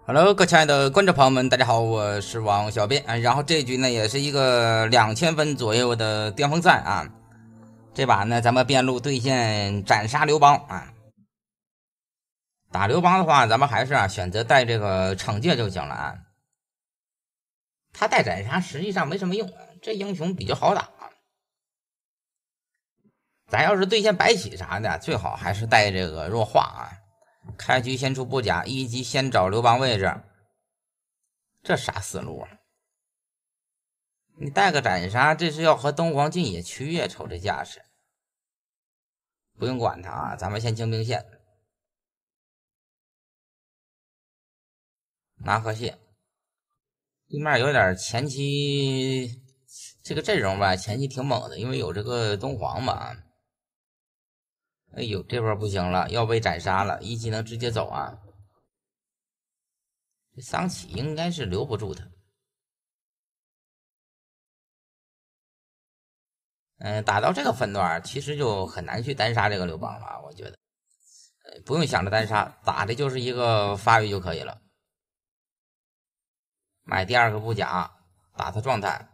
Hello，各位亲爱的观众朋友们，大家好，我是王小编啊。然后这局呢也是一个2000分左右的巅峰赛啊。这把呢咱们边路对线斩杀刘邦啊。打刘邦的话，咱们还是选择带这个惩戒就行了啊。他带斩杀实际上没什么用，这英雄比较好打。咱要是对线白起啥的，最好还是带这个弱化啊。开局先出布甲，一级先找刘邦位置，这啥思路啊？你带个斩杀，这是要和东皇进野区呀！瞅这架势，不用管他啊，咱们先清兵线，拿河蟹。对面有点前期这个阵容吧，前期挺猛的，因为有这个东皇嘛。哎呦，这波不行了，要被斩杀了，一技能直接走啊！这桑启应该是留不住他。打到这个分段，其实就很难去单杀这个刘邦了，我觉得。不用想着单杀，打的就是一个发育就可以了。买第二个布甲，打他状态，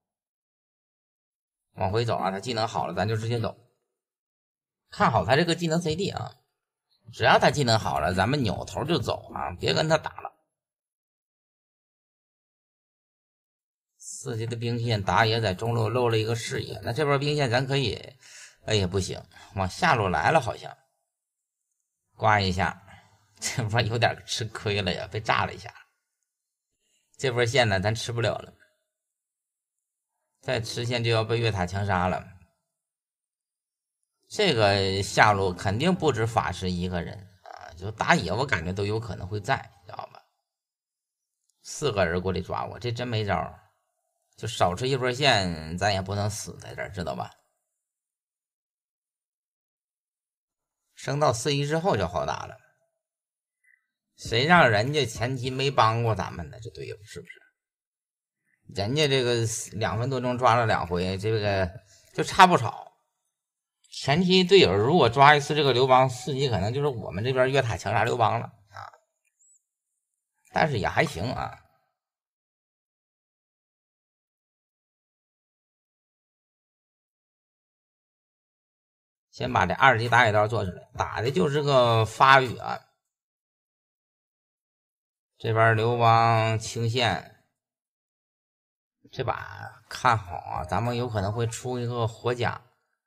往回走啊！他技能好了，咱就直接走。看好他这个技能 CD 啊，只要他技能好了，咱们扭头就走啊，别跟他打了。4级的兵线打野在中路漏了一个视野，那这边兵线咱可以，哎呀不行，往下路来了好像，刮一下，这波有点吃亏了呀，被炸了一下。这波线呢咱吃不了了，再吃线就要被越塔强杀了。这个下路肯定不止法师一个人啊，就打野我感觉都有可能会在，知道吧？4个人过来抓我，这真没招，就少吃一波线，咱也不能死在这儿，知道吧？升到4级之后就好打了，谁让人家前期没帮过咱们呢？这队友是不是？人家这个2分多钟抓了2回，这个就差不少。前期队友如果抓一次这个刘邦4级，可能就是我们这边越塔强杀刘邦了啊。但是也还行啊。先把这2级打野刀做出来，打的就是个发育啊。这边刘邦清线，这把看好啊，咱们有可能会出一个火甲。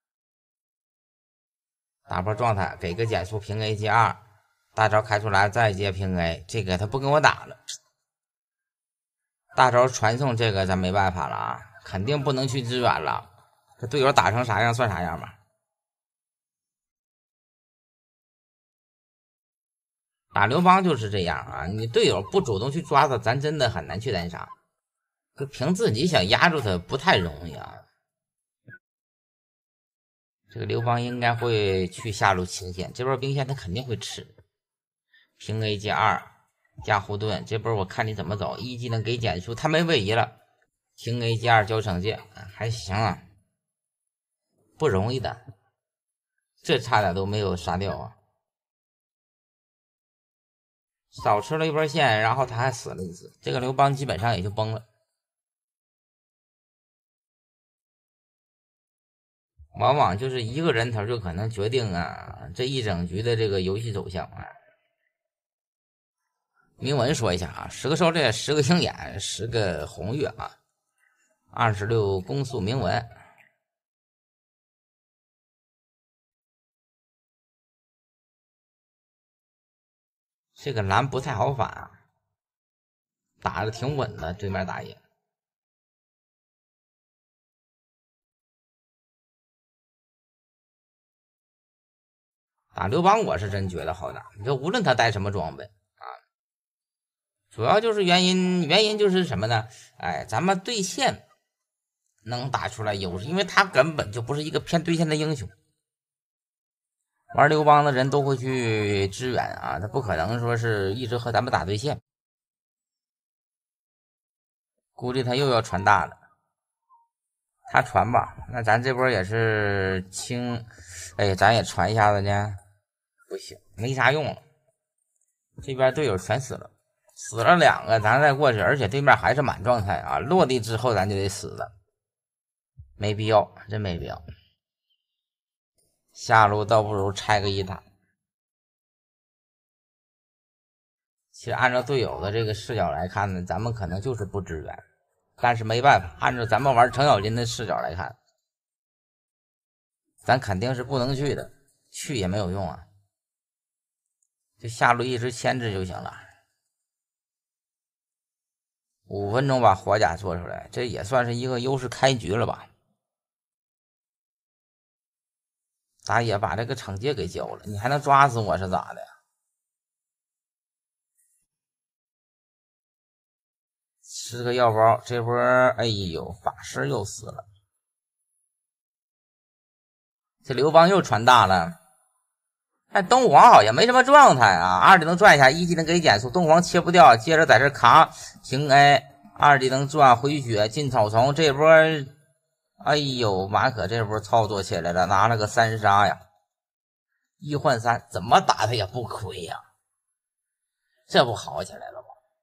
打波状态，给个减速平 A 接2，大招开出来再接平 A， 这个他不跟我打了。大招传送这个咱没办法了啊，肯定不能去支援了。这队友打成啥样算啥样吧。打刘邦就是这样啊，你队友不主动去抓他，咱真的很难去单杀。就凭自己想压住他不太容易啊。这个刘邦应该会去下路清线，这波兵线他肯定会吃。平 A 接2加护盾，这波我看你怎么走，一技能给减速，他没位移了。平 A 接2交惩戒，还行啊，不容易的，这差点都没有杀掉啊。少吃了一波线，然后他还死了一次，这个刘邦基本上也就崩了。往往就是一个人头就可能决定啊这一整局的这个游戏走向啊。铭文说一下啊，10个狩猎，10个鹰眼，10个红月啊，26攻速铭文。这个蓝不太好反啊，打的挺稳的，对面打野。打刘邦我是真觉得好打，你就无论他带什么装备啊，主要就是原因就是什么呢？哎，咱们对线能打出来优势，因为他根本就不是一个偏对线的英雄。玩刘邦的人都会去支援啊，他不可能说是一直和咱们打对线。估计他又要传大了，他传吧，那咱这波也是清，哎，咱也传一下子呢，不行，没啥用了。这边队友全死了， 死了2个，咱再过去，而且对面还是满状态啊！落地之后咱就得死了，没必要，真没必要。下路倒不如拆个1塔。其实按照队友的这个视角来看呢，咱们可能就是不支援，但是没办法，按照咱们玩程咬金的视角来看，咱肯定是不能去的，去也没有用啊，就下路一直牵制就行了。5分钟把火甲做出来，这也算是一个优势开局了吧。打野把这个惩戒给交了，你还能抓死我是咋的呀？吃个药包，这波哎呦，法师又死了。这刘邦又传大了。但东皇好像没什么状态啊，2技能转一下，1技能给减速，东皇切不掉，接着在这扛平 A，2技能转回血进草丛，这波哎呦，马可这波操作起来了，拿了个3杀呀，1换3，怎么打他也不亏呀，这不好起来了吗？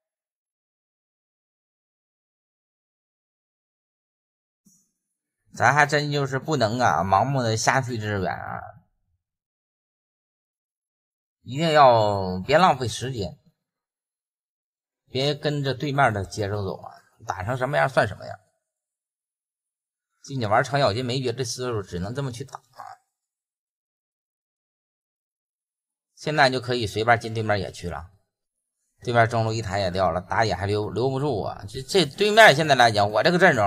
咱还真就是不能啊，盲目的瞎去支援啊。一定要别浪费时间，别跟着对面的节奏走啊，打成什么样算什么样。就你玩程咬金没别的思路，只能这么去打啊。现在就可以随便进对面野区了，对面中路1台也掉了，打野还留不住啊。这对面现在来讲，我这个阵容，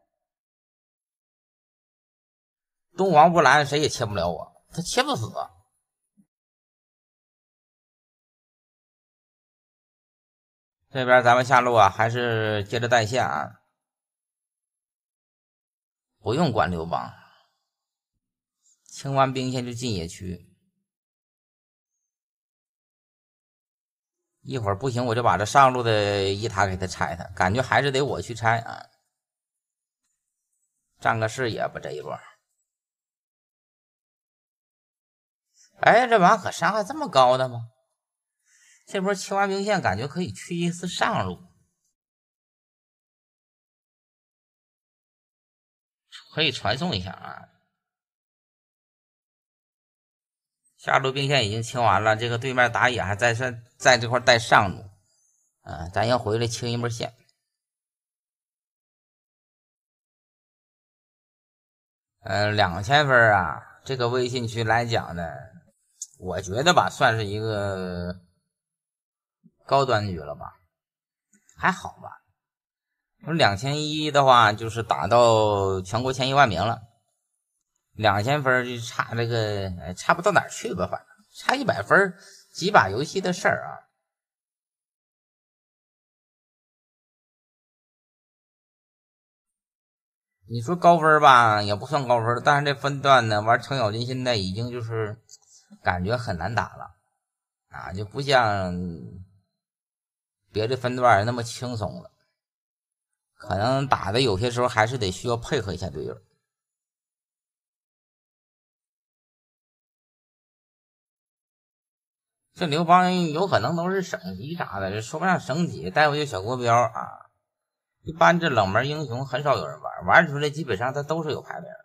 东皇不蓝谁也切不了我，他切不死啊。这边咱们下路啊，还是接着带线啊，不用管刘邦，清完兵线就进野区。一会儿不行，我就把这上路的1塔给他拆他，感觉还是得我去拆啊。占个视野吧这一波。哎，这马可伤害这么高的吗？这波清完兵线感觉可以去一次上路，可以传送一下啊。下路兵线已经清完了，这个对面打野还在这块带上路，咱要回来清一波线。2000分啊，这个微信区来讲呢，我觉得吧，算是一个高端局了吧，还好吧。2100的话，就是打到全国前1万名了。2000分就差这个，差不到哪儿去吧，反正差100分，几把游戏的事儿啊。你说高分吧，也不算高分，但是这分段呢，玩程咬金现在已经就是感觉很难打了啊，就不像别的分段那么轻松了，可能打的有些时候还是得需要配合一下队友。这刘邦有可能都是省级啥的，说不上省级，带回去小国标啊。一般这冷门英雄很少有人玩，玩出来基本上他都是有排名的。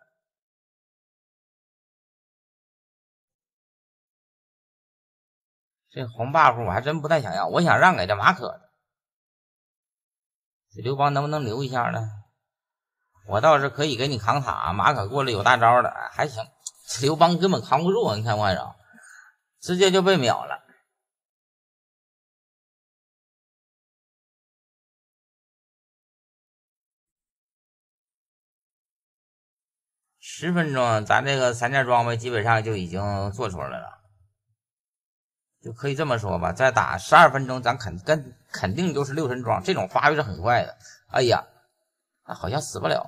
这红 buff 我还真不太想要，我想让给这马可的。这刘邦能不能留一下呢？我倒是可以给你扛塔，马可过来有大招的，还行。这刘邦根本扛不住，你看看着，直接就被秒了。10分钟，咱这个3件装备基本上就已经做出来了，就可以这么说吧。再打12分钟，咱肯定就是6神装，这种发育是很快的。哎呀，好像死不了。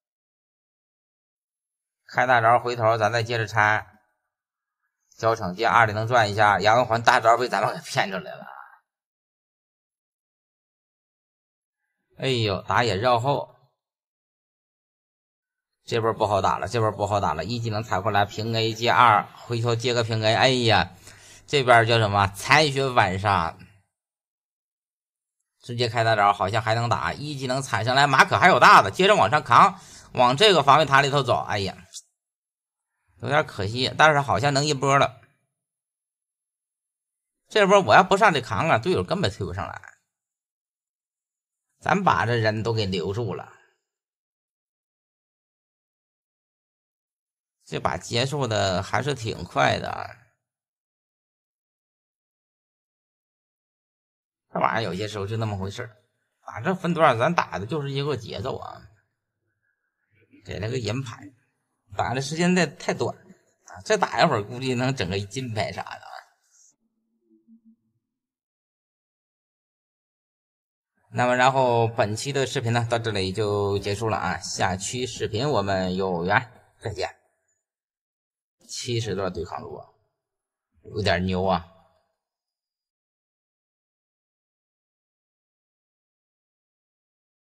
开大招回头，咱再接着拆。交惩戒2里能转一下，阳环大招被咱们给骗出来了。哎呦，打野绕后。这波不好打了，这波不好打了，1技能踩过来平 A 接2，回头接个平 A， 哎呀，这边叫什么残血反杀， 直接开大招，好像还能打。一技能踩上来，马可还有大的，接着往上扛，往这个防卫塔里头走。哎呀，有点可惜，但是好像能一波了。这波我要不上去扛啊，队友根本推不上来。咱把这人都给留住了。这把结束的还是挺快的。这玩意儿有些时候就那么回事，反正分段咱打的就是一个节奏啊。给了个银牌，打的时间太短啊，再打一会儿估计能整个金牌啥的。那么然后本期的视频呢到这里就结束了啊，下期视频我们有缘再见。70段对抗路啊，有点牛啊。